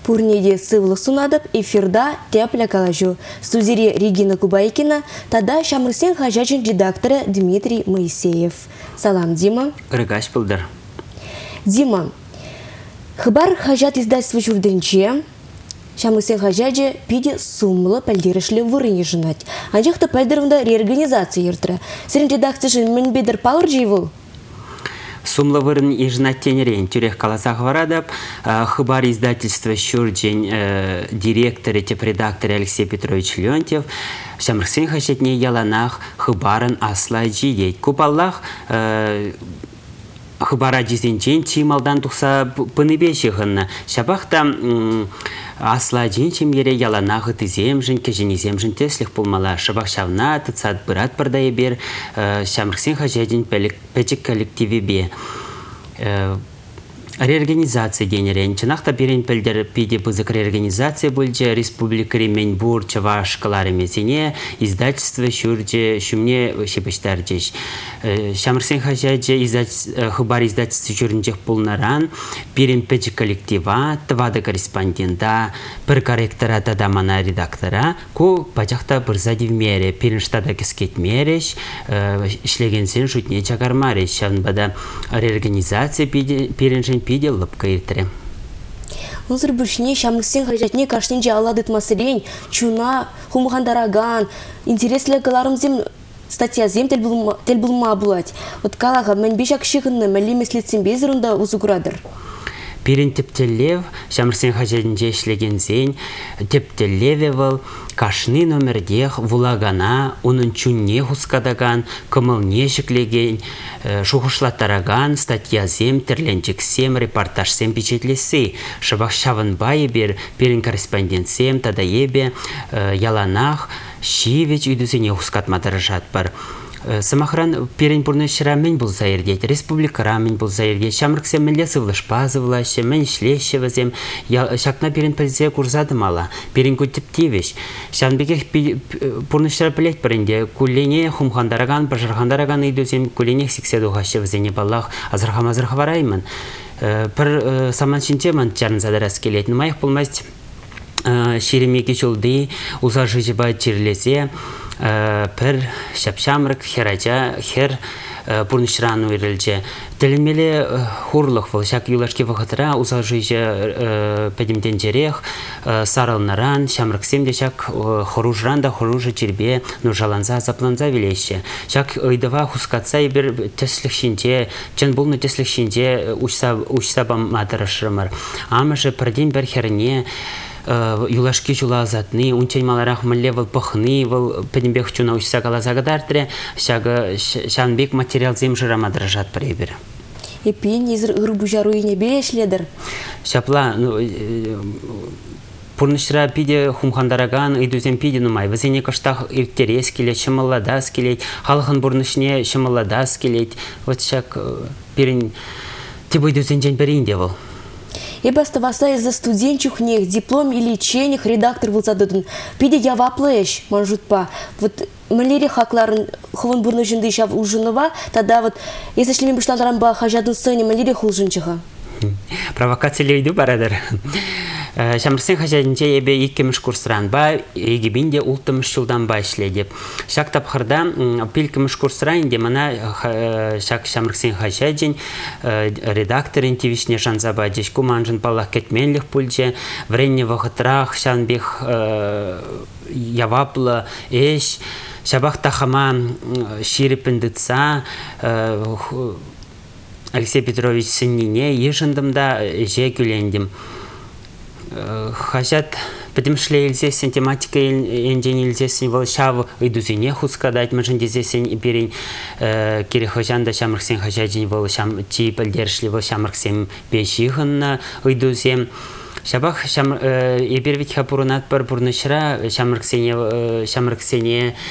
пурнеде сывлы сунадып, эфирда тепля калажу. Студире Регина Кубайкина, тада шамрсен хажачын редакторы Дмитрий Моисеев. Салам, Дима. Рыгаш пылдар. Дима, хабар хажат издательства журденче, шамрсен хажачы пиде сумлы пәлдерішлі вырыне жынать. Анжақта пәлдерімді реорганизация ертірі. Сәрін редакция мен бедір палыр жейвыл? Сумлы вырын ежнать тенерен тюрех каласах варадап, хабар издательства Щурджень директор теп редактор Алексей Петрович Леонтьев, шамрсен хажатне яланах хабарын асла жидет. Купаллах хабара жизенчен чималдан тухса пыныбешіғынна. Шабақта асла жинчем ере яланағы тіземжін, кеженеземжін теслих пулмала. Шабақ шавна тыцат бұрат бұрдайы бер, шамрсен хажадин пәчік коллективі бе. Реорганизация денерен. Чынақта берен пілдер пиде бұзық реорганизация бөлже республика ремень бұр чаваш калары месене издательство шүрже шумне шепештар жеш. Шамрсен хажаджа хабар издательство жүрінжек пулнаран берен пәчі коллектива, твада корреспондента, бір корректора тадамана редактора, ко пачақта бірзадив мере, перінштада кескет мереш, ішлеген сен жұтне чагармареш. Шанбада реорганизация переншен пиде лыпка ертірі. Ұзыр бүшіне шамрсен хажатне кашненже аладыт масырен, чуна, хумухандараган, интереслі каларымзем статьязем тел бұлма бұлать. Вот калаға мән бешак шығынны мәлі меслетсен безірунда ұзығырадыр. Пирин тептелев, шамрсен хажатнже ішлеген зен, тептелевевал, кашны номердех вулагана, onun чунне хускадаган, кымылне жіклеген, шухышлаттараган, статьязем, терленчексем, репортажсем печетлесі. Шабақ шавынбайы бер, пирин корреспондентсем, тада ебе, яланах, шивеч үйдізіне хускатмадарыжат бар. Самахран перен пурнышыра мен бұл зайырдет, республикара мен бұл зайырдет, шамрыксем мен лесывлыш пазывлашы, мен шлешевізем, шакна перен пәлзе курзадым ала, перен көттіптевеш. Шанбекех пурнышыра пілет бірінде, күллене хумхандараган, бажархандараган үйдізем, күлленех секседуғашы візене баллах азырхам-азырха вараймын. Пір саманшынче ман чарын задарас келет, нымайық болмаст шеремеке жолды, ұза жыжыба черлесе, пір шапшамрық херача хер пурнышран уйрылчы. Тілімелі хурлық выл шак юлашке вағытыра ұза жыжы пәдімден жерех сарылнаран, шамрықсемде шак хоружран да хоружы чербе нұржаланза азапланза велеші. Шак ұйдыва хускатса ебір төслік шинче, чын бұлны төслік шинче ұшса бамадырышырымыр. Амыжы пірден бір херіне юлашки жула азатны, унчен маларах мілле выл пахны, выл пәдімбек чуна ұшса калазагадартыры, шанбек материал зем жырамадырыжат біребір. Епен езір ұрбу жаруыне белешледір? Шапла, пурнышыра пиде хумхандараган, үйдузен пиде нумай. Візене каштақ иртерес келет, шымылладас келет, халықын бұрнышыне шымылладас келет. Вот шак перін теб үйдузен жен берейінде бұл. Ебасты васа из-за студенчухнех, диплом или ченех редактор был зададын. Пиде яваплэш, манжутпа. Вот мэлери хакларын ховын бурны жынды шав ужынова, тогда вот, если шлемен бұштандаран ба хажадын сыне мэлери хулжынчыға. Провокация үйді барадыр. Шамрсен хажадынче ебе еккеміш курсыран ба, егебінде ұлттымыш жылдан ба ішледеп. Шак тапқырда пілкіміш курсыран, де мана шак Шамрсен хажадын редакторын тивишне жанза ба дешку манжын палақ кетменлік пульже, вренне вағытрах шанбех яваплы эш, шабақ тахама ширіпіндіца, Алексей Петрович сыннине ежындымда же күлендім. Хажат бітімшле елзесін, тематика енжен елзесін, вол шав үйдузіне хускадать, мәжін дезесін берін кері хажанда шамрықсен хажадын вол чи пілдершлі вол шамрықсен бешіғынна үйдузем. Шабақ ебервет хапурунат бар бұрнышыра шамрықсене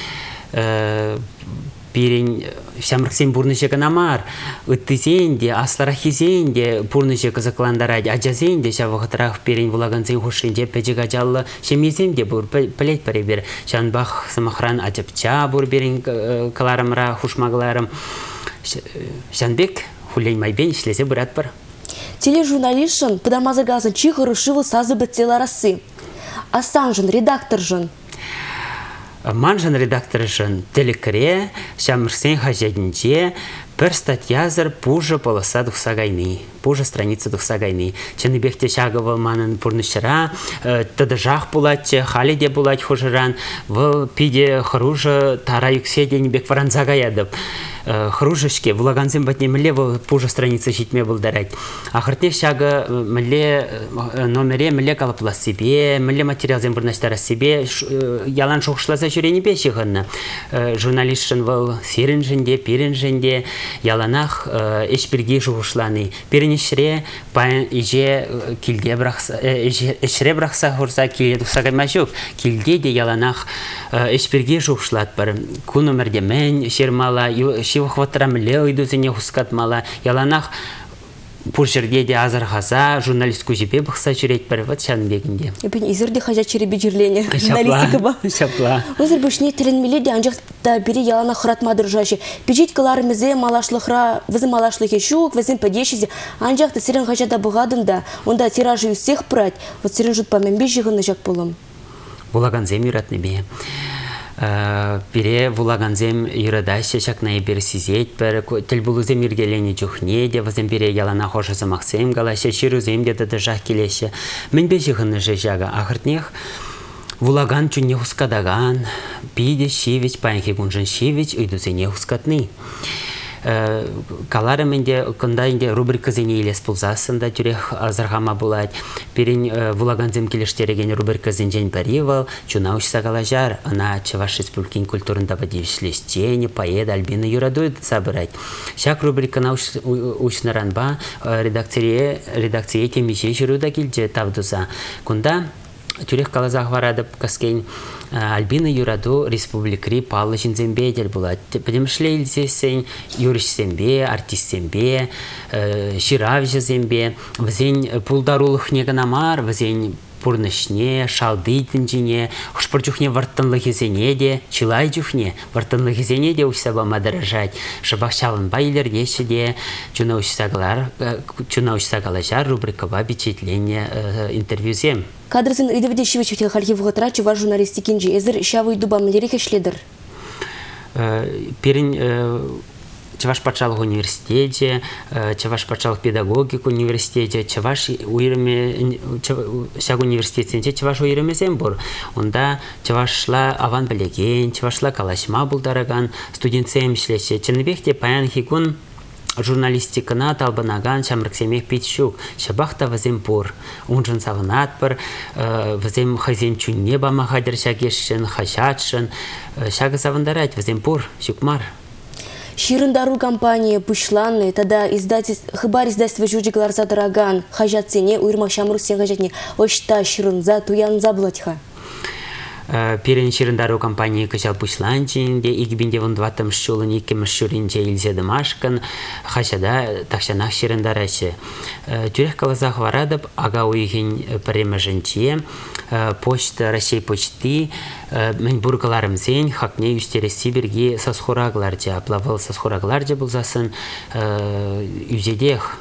Пирин шамрыксен бурнышек намар, ыттызенде, асларахизенде бурнышек закландаради, аджазенде шавахатрах пирин вулаганцен хушинде печек аджаллы шемезенде бур пілет паребер. Шанбах самахран аджапча бур берин каларымра хушмагларым. Шанбек хулен майбен ишлесе бұрат бар. тележурналистшын пыдамазыргазын чихыры шывы сазы бітсела расы. Асанжын, редакторжын. Манжын редакторжын телекре, шамырсен хажадинче, пер статьязыр пужа полоса тухса гайны, пужа страница тухса гайны. Ченебекте шагывал манын пурнышыра, тадыжах булатче, халиде булать хожыран, в пиде хружа тара юкседе небек варанза гаядып. Хружешке, влаганзем батне мле пужа страница щитме был дарать. А хартнех шага мле номере мле калапла себе, мле материал зембурнаштара себе, ялан шухшла за жюрени пещиханна. Журналистшын вал сиренженде, пиренженде, яланах эшпирги шухшланы. Пиренешре паян иже килде брахса, эшре брахса хорса килде тухсагаймашук. Килде де яланах эшпирги шухшлат бар. Ку номерде мен шермала, шива хватарам лео идузене хускатмала. Яланах пуршерге де азар хаза, журналистку жепе бахса жүрет бар, вот шан бегінде. Епен изерде хажа черебе жерление, журналистика ба. Шапла. Өзір бүшіне тілінмеле де анжақта бире ялана хыратма дұржашы. Бюджет каларымызы малашлықра, візім малашлығы шук, візім падешізе, анжақта сирен хажада бұғадында, онда тиражы үсех прать, вот сирен жұт паменбе жығыны жақ болым. Булаганзем юратны бе. Пире вулаганзем юрадайся шакнай бер сизет бер телбулузем иргелени жухне де вазем бире ялана хошасы максем галаша ширузем де дажах келеше. Мен бе жығыны жежага ахыртнех вулаган чунне хускадаган пиде шивич паянхи гунжан шивич уйдузене хускатны. Калары менде кында инде рубрика зене илес пулзасында тюрех азархама булать. Перен вулаганзем келештереген рубрика зенжен паривал, чуна учса галажар, она Чуваш республикин культурында бадившлестене, поэда Альбина Юрадуй собирать. Шак рубрика научна ранба редакция темише жируда килже тавдуза. Кunda тюрех калазах варадып каскен Альбина Юраду республикри паллы жинзембе дел булат. Подемшле илзесен юришсембе, артистсембе, ширавжезембе, взень пулдарулых неганамар, взень пурнышне, шалды тінжіне, ұшпырчухне варттанлығы де, чилай жүхне, варттанлығы де ұшсаба мадаражать. Шабақ шалын байлер ешіде, чуна ұшсагалажар рубрикаба бичетление интервьюзем. Кадрсын ыдывыде шивычевте халхи вғытра чуваш журналистикинжи, эзір шавы дуба млерек ешледір? Перін Чуваш пачалых университете, Чуваш пачалых педагогик университете, Чуваш уйрыме, шаг университетінде Чуваш уйрыме зембур. Онда Чувашла аван білеген, Чувашла калашма булдараган, студентсем шлесе. Чыныбекте паян хигун журналистикана талбанаган шамрыксемех питшук. Шабахта ваземпур. Унжын савынат бір, вазем хазен чунне бама хадыр шагешшін, хашатшын. Шагы савындарать ваземпур, шукмар. Ширындару компания пушланны, тада хыбар издательство журджиклар задыраган, хажатсене, уйрмак шамрусен хажатне, ошта ширынза, туянза булатьха. Перен ширындару компания качал пушланчинде, игбинде вон дватым шулын икем шуринче илзеді машкан, хашада такшанах ширындарачы. Тюрех калазах варадып, ага уйхин паремажынче, почта, Россия почты, мен бургаларым зен, хакне юстере Сибирги сасхурагларджа, аплавал сасхурагларджа булзасын юзедех.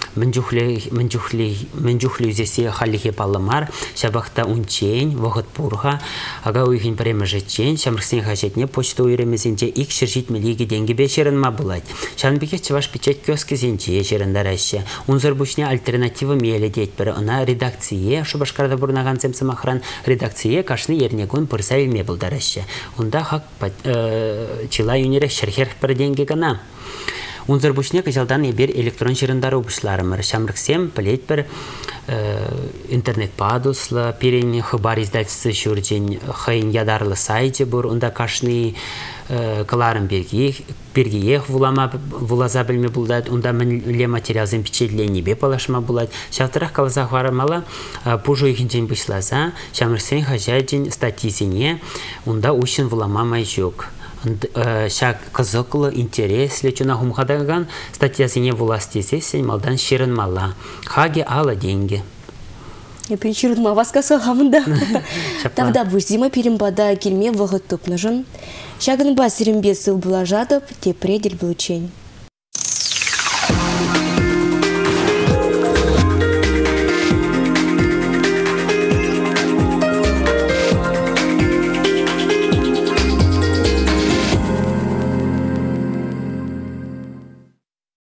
Менджухли юзесе халихе палламар, шабахта унчень, вогат пурха, ага уйхин паремажычень, шамрсен хажетне почта уйремезенче ик шержит мелиги деньги бешерен мабулать. Шанбеке Чуваш печать кёски зенче жерендараща. Унзар бушне альтернатива меле деть пер, она редакция, шубашкарда бурнаган самохран, редакция кашны ернегун пырсавил мебулдараща. Унда хак чила юнерех шерхер пер деньги гана. Унзар бушне качалдан ебер электрон шерендары убышларымыр. Шамрыксем плеть бір интернет падусла, перен хыбар издательсы шурджен хайын ядарлы сайте бұр, онда кашны каларым бергиех вулаза білме бұлдад, онда мінле материалзен печетлені бе палашма бұлад. Шавтырақ калазақ варымала пужу ихінчен бұшлаза, шамрыксен хажайджен статизине, онда ушын вулама май жоқ. Шак кызыклы, интереслі, чуна хумхадаган статьясыне власти сесен малдан ширын мала. Хаги ала деньги. Епен ширын маваскасы хамында. Тавда бұзима перембада келме вағыт топнажын. Шагын ба сирімбе сыл бұла жатып, те предель бұлычень.